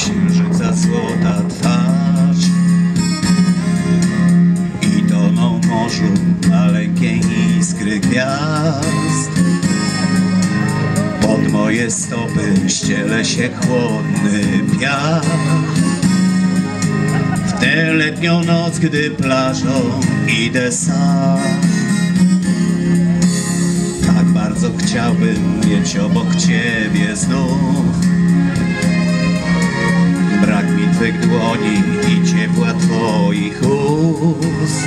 księżyca złota twarz i toną w morzu maleńkie iskry gwiazd. Pod moje stopy ściele się chłodny piach. W tę letnią noc, gdy plażą idę sam, tak bardzo chciałbym mieć obok ciebie znów. Brak mi twych dłoni i ciepła twoich ust.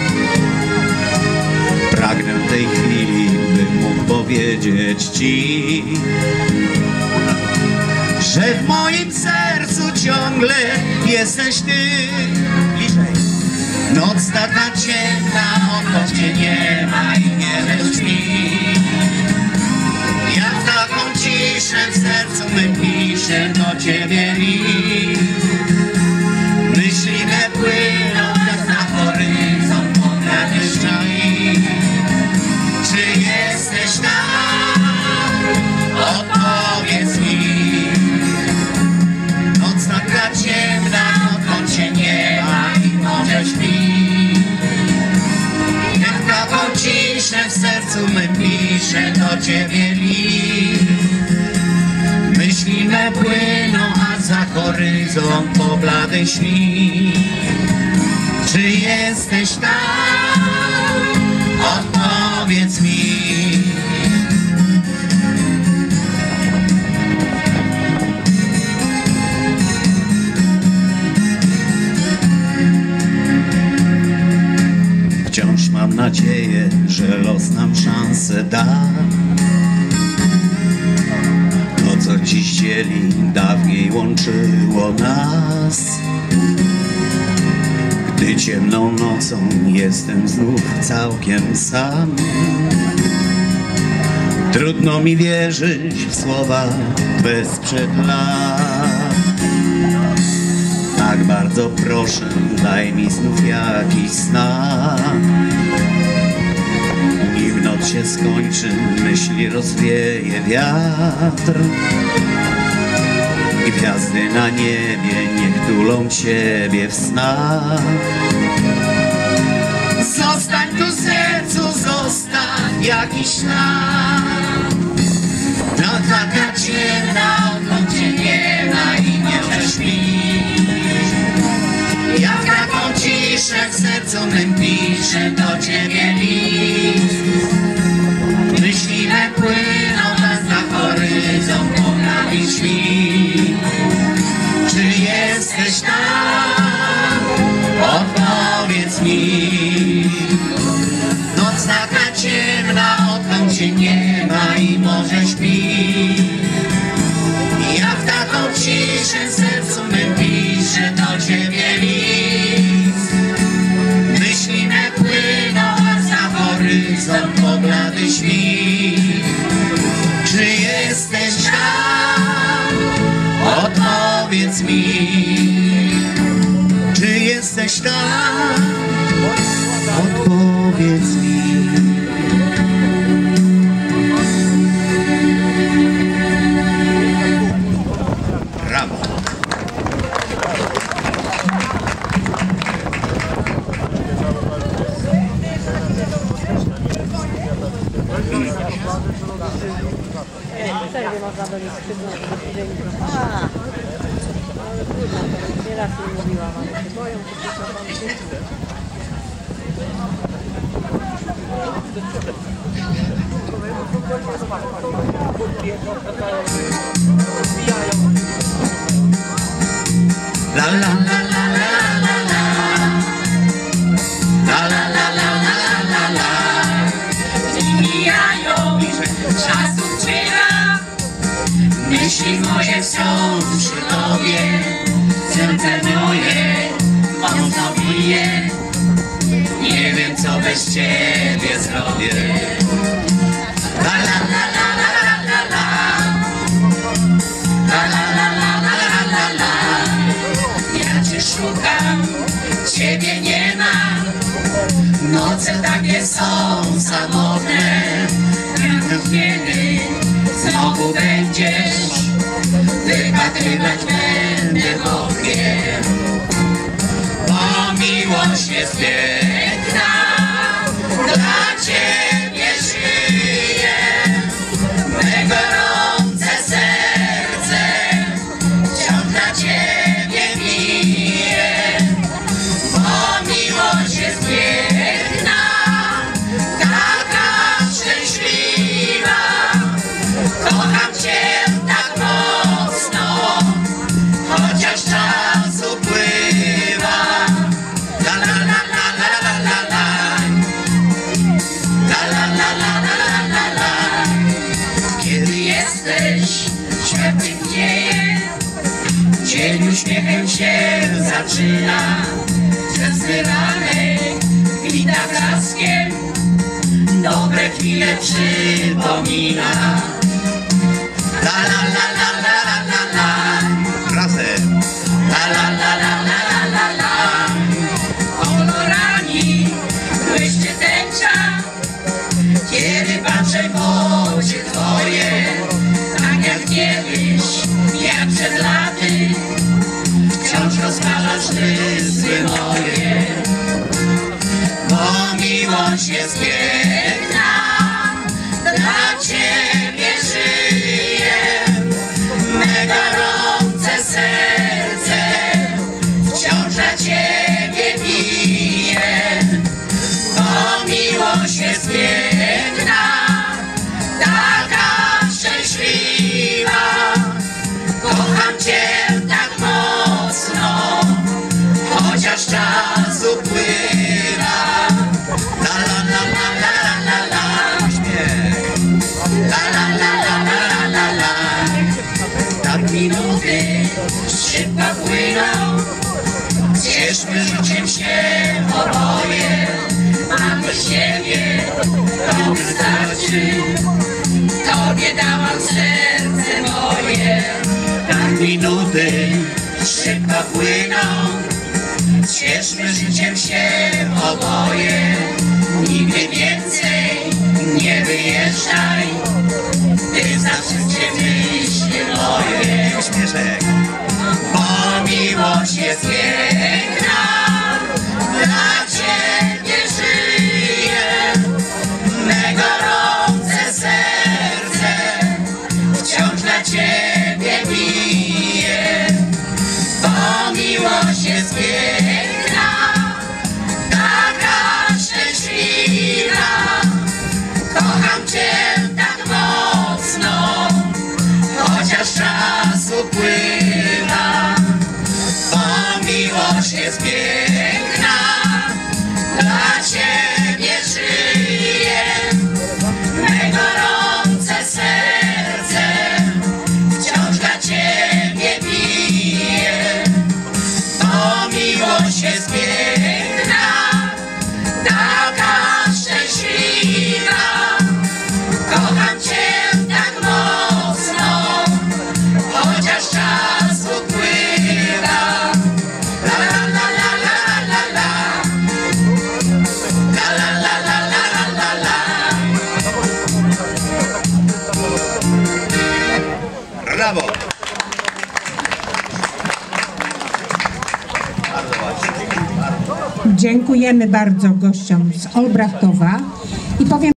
Pragnę tej chwili, bym mógł powiedzieć ci, że w moim sercu ciągle jesteś ty. Bliżej. Noc taka ciemna, odkąd cię nie ma i wiele drzwi. Ja w taką ciszę w sercu mym piszę do ciebie list. Myśli me płyną nas na horyzont ponad deszczami. Czy jesteś tam? Odpowiedz mi. Noc taka ciemna, odkąd cię nie ma i morze śpi. Ja w taką ciszę w sercu mym piszę do ciebie list. Myśli me płyną, a za horyzont po blady śni. Czy jesteś tam? Odpowiedz mi. Wciąż mam nadzieję, że los nam szansę da. To, co dziś dzieli, dawniej łączyło nas. Gdy ciemną nocą jestem znów całkiem sam, trudno mi wierzyć w słowa Twe sprzed lat. Tak bardzo proszę, daj mi znów jakiś znak. Nim noc się skończy, myśli rozwieje wiatr. Gwiazdy na niebie niech tulą ciebie w snach. Zostań tu sercu, zostań jakiś ślad. No taka ciemna, odkąd cię nie ma i nie śpisz. Ja w taką ciszę w sercu mym piszę do ciebie list. Myśli me płyną nas na horyzont ponad śpi. Czy jesteś tam? Odpowiedz mi. Noc taka ciemna, odkąd cię nie ma i morze śpi. Ja w taką ciszę w sercu mym piszę do ciebie list. Myśli me płyną, a za horyzont po blady śpi. Czy jesteś tam? Odpowiedz mi. Czy jesteś tam? Odpowiedz mi. Brawo. Przerwie można do nich skrzydnąć, ale trudno, to nieraz im mówiłam, ale się boją, że to La la la la la la la. La la la la la la la. Mijają, czas ucieka. Myśli moje są przy tobie. Serce moje mocno bije. Nie wiem co bez ciebie zrobię. La la la la la la la. La la la la la la la. Ja cię szukam, ciebie nie ma. Noce takie są samotne. Kiedy znowu będziesz wypatrywać będę miłość jest piękna, dla Ciebie żyję, me gorące serce wciąż dla Ciebie bije, bo miłość jest piękna, taka szczęśliwa, kocham Cię tak mocno, chociaż czas upływa. La la la la la la la la. La la la la la la la. Kiedy jesteś, świat pięknieje, dzień uśmiechem się zaczyna, czesny ranek wita blaskiem, dobre chwile przypomina. La la la la la la la. Razem. La la la la la la la. Kolorami błyszczy tęcza, kiedy patrzę w oczy Twoje, tak jak kiedyś, jak przed laty, wciąż rozpalasz rysy moje, bo miłość jest piękna, dla Ciebie żyję, me gorące serce wciąż dla Ciebie bije, bo miłość jest piękna, taka szczęśliwa, kocham Cię tak mocno, chociaż czas upływa. La la la la la la la. La la la la la la la. Tak minuty szybko płyną, cieszmy życiem się oboje, mamy siebie, to wystarczy, Tobie dałam serce moje. Tak minuty szybko płyną, cieszmy życiem się oboje, nigdy więcej nie wyjeżdżaj, Ty zawsze myśli moje. Uśmieszek. Bo miłość jest piękna, dla Ciebie żyję, me gorące serce wciąż dla Ciebie bije, bo miłość jest piękna, taka szczęśliwa, kocham Cię tak mocno, chociaż czas upływa, bo miłość jest piękna, dla Ciebie żyję, me gorące serce wciąż dla Ciebie bije, bo miłość jest piękna, taka szczęśliwa, kocham Cię tak mocno, chociaż czas upływa. La la la la la la la. La la la la la la la. Brawo. Bardzo ładnie. Dziękujemy bardzo gościom z Olbrachtowa i powiem